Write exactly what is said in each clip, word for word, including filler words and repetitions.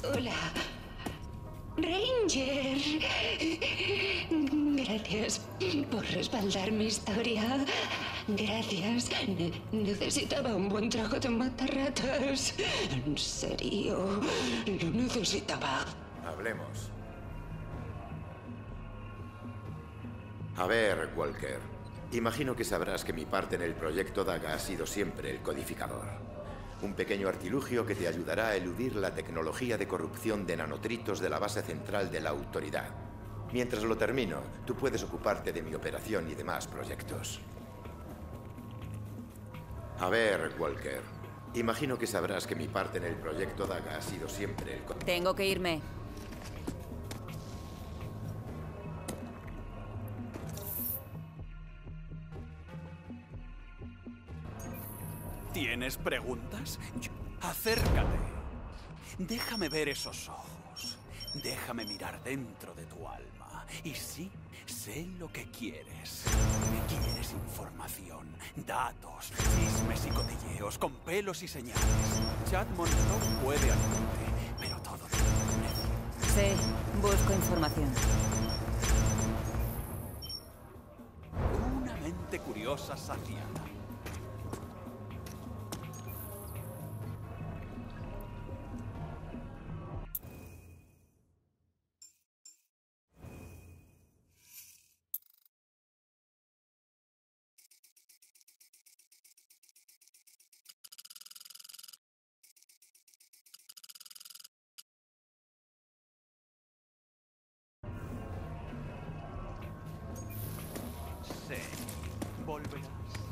Hola. Ranger. Gracias por respaldar mi historia. Gracias. Ne- necesitaba un buen trago de matarratas. En serio, lo necesitaba. Hablemos. A ver, Walker. Imagino que sabrás que mi parte en el proyecto Daga ha sido siempre el codificador. Un pequeño artilugio que te ayudará a eludir la tecnología de corrupción de nanotritos de la base central de la autoridad. Mientras lo termino, tú puedes ocuparte de mi operación y demás proyectos. A ver, Walker. Imagino que sabrás que mi parte en el proyecto Daga ha sido siempre el... Tengo que irme. ¿Tienes preguntas? Yo- Acércate. Déjame ver esos ojos. Déjame mirar dentro de tu alma. Y sí, sé lo que quieres. Quieres información, datos, chismes y cotilleos con pelos y señales. Chad Monroe puede ayudarte, pero todo tiene un precio. Sí, busco información. Una mente curiosa saciada. Sí, volverás.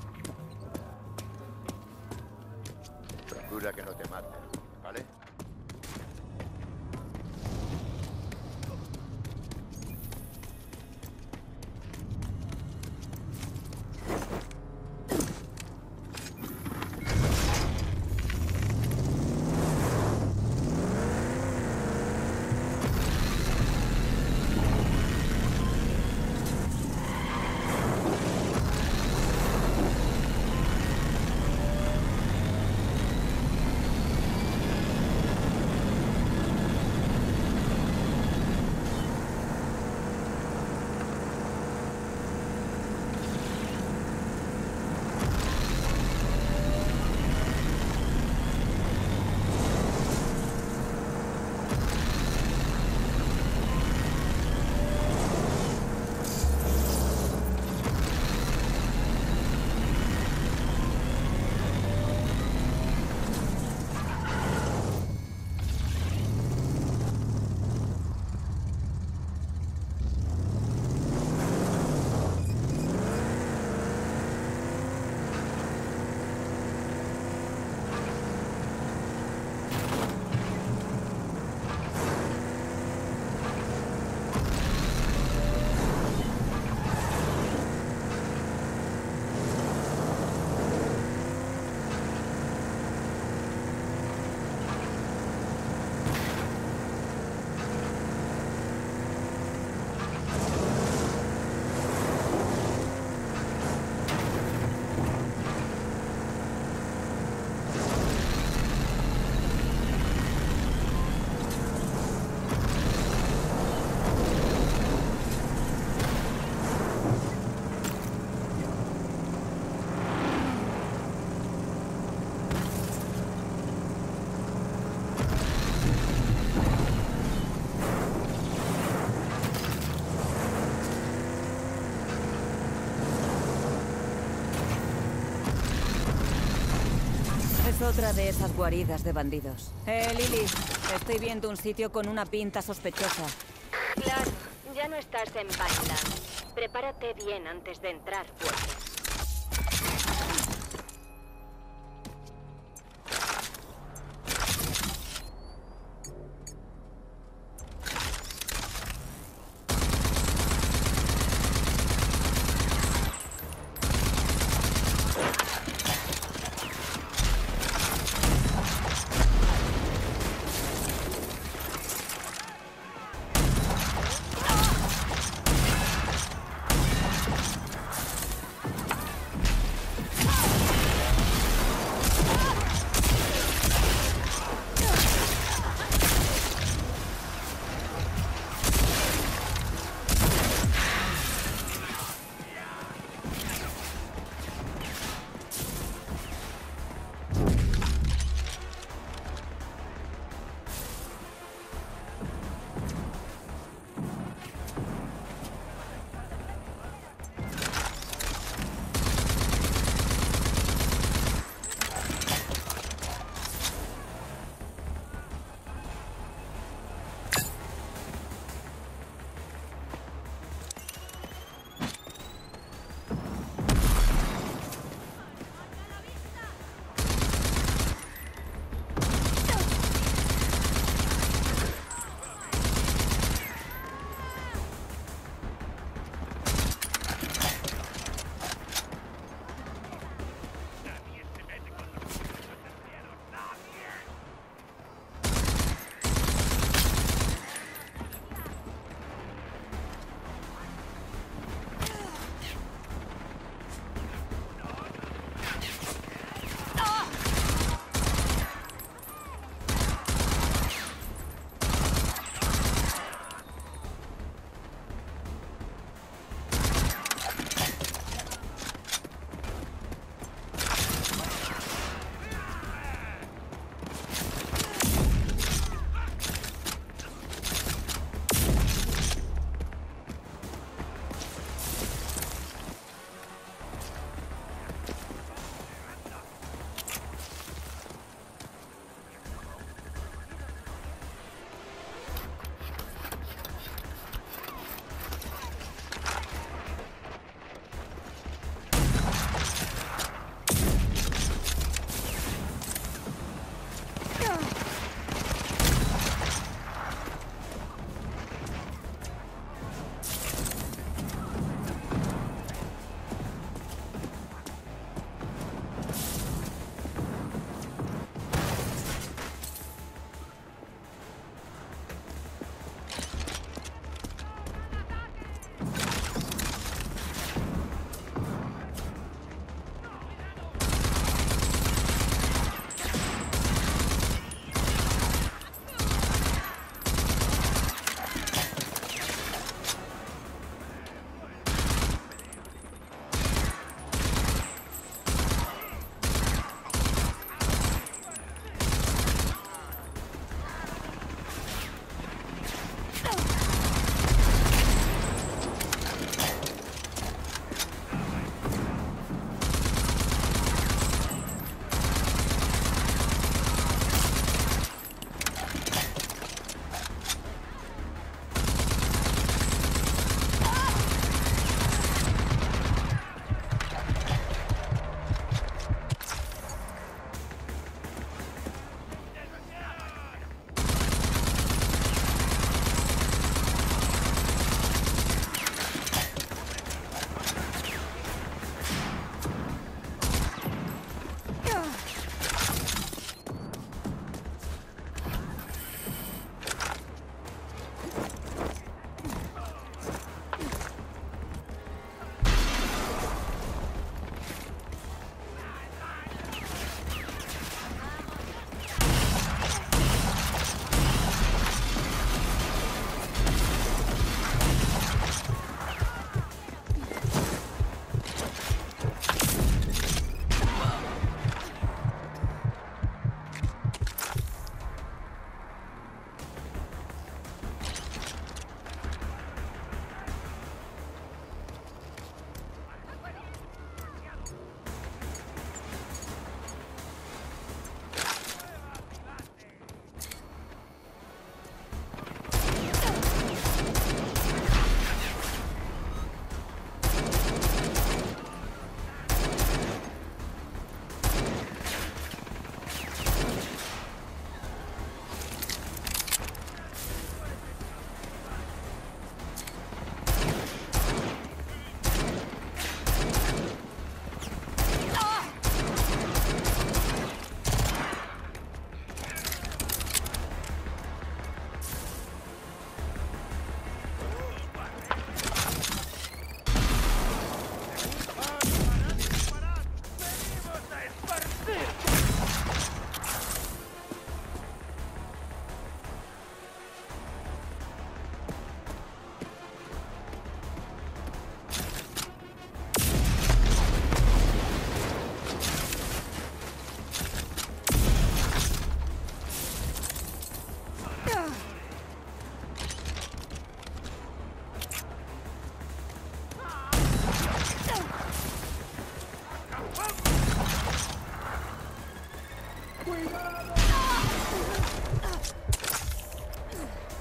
Procura que no te maten, ¿vale? Es otra de esas guaridas de bandidos. Eh, Lily, estoy viendo un sitio con una pinta sospechosa. Claro, ya no estás en Vineland. Prepárate bien antes de entrar, Walker.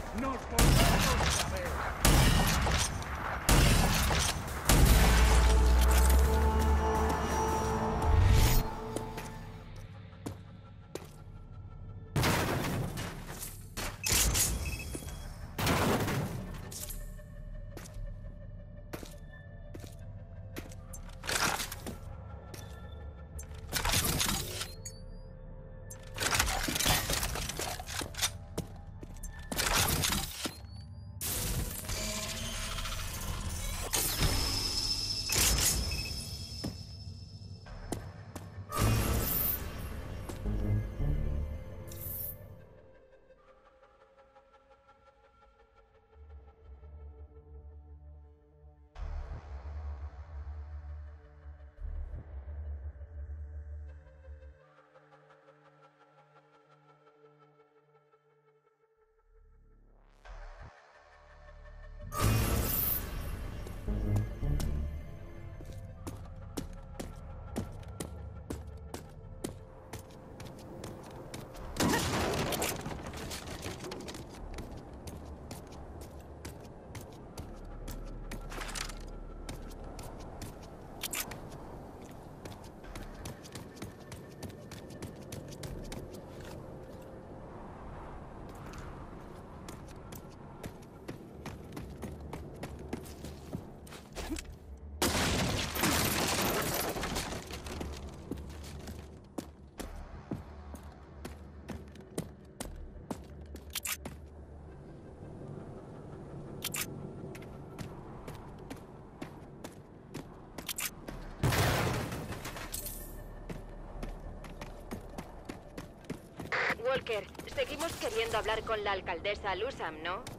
¡Nos volvemos a ver! Walker, seguimos queriendo hablar con la alcaldesa Lusam, ¿no?